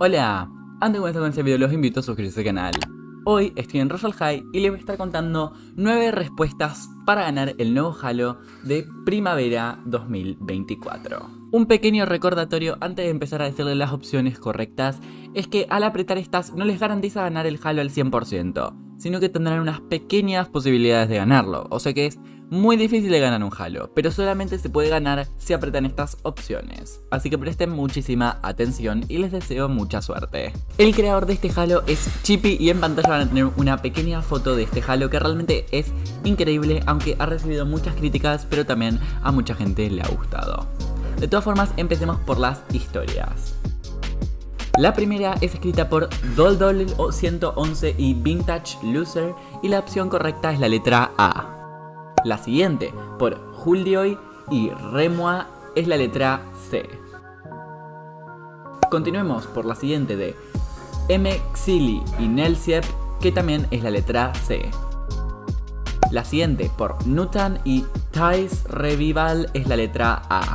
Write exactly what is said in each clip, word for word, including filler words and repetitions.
Hola, antes de comenzar con este video los invito a suscribirse al canal. Hoy estoy en Royal High y les voy a estar contando nueve respuestas para ganar el nuevo Halo de Primavera dos mil veinticuatro. Un pequeño recordatorio antes de empezar a decirles las opciones correctas es que al apretar estas no les garantiza ganar el Halo al cien por ciento, sino que tendrán unas pequeñas posibilidades de ganarlo, o sea que es muy difícil de ganar un Halo, pero solamente se puede ganar si apretan estas opciones. Así que presten muchísima atención y les deseo mucha suerte. El creador de este Halo es Chippy y en pantalla van a tener una pequeña foto de este Halo que realmente es increíble, aunque ha recibido muchas críticas, pero también a mucha gente le ha gustado. De todas formas, empecemos por las historias. La primera es escrita por Doldol ciento once y Vintage Loser y la opción correcta es la letra A. La siguiente, por Juldioy y Remua, es la letra C. Continuemos por la siguiente de M. Xili y Nelsiep, que también es la letra C. La siguiente, por Nutan y Thais Revival, es la letra A.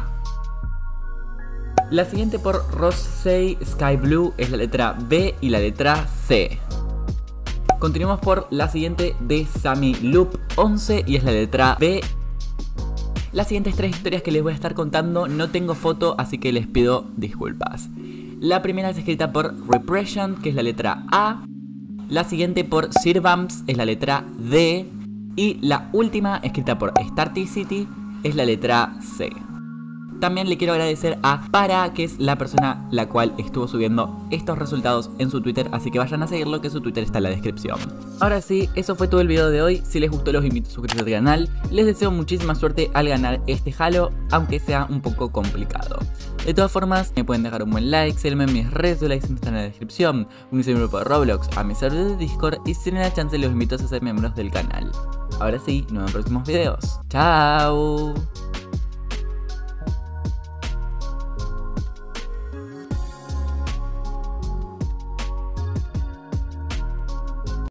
La siguiente por Rosei Sky Blue es la letra B y la letra C. Continuamos por la siguiente de Sammy Loop once y es la letra B. Las siguientes tres historias que les voy a estar contando no tengo foto, así que les pido disculpas. La primera es escrita por Repression, que es la letra A. La siguiente por Sirvamps es la letra D. Y la última, escrita por Starticity, es la letra C. También le quiero agradecer a Para, que es la persona la cual estuvo subiendo estos resultados en su Twitter, así que vayan a seguirlo, que su Twitter está en la descripción. Ahora sí, eso fue todo el video de hoy. Si les gustó los invito a suscribirse al canal. Les deseo muchísima suerte al ganar este Halo, aunque sea un poco complicado. De todas formas, me pueden dejar un buen like, síganme en mis redes, sus likes están en la descripción, unirse a mi grupo de Roblox, a mi servidor de Discord y si tienen la chance los invito a ser miembros del canal. Ahora sí, nos vemos en próximos videos. ¡Chao!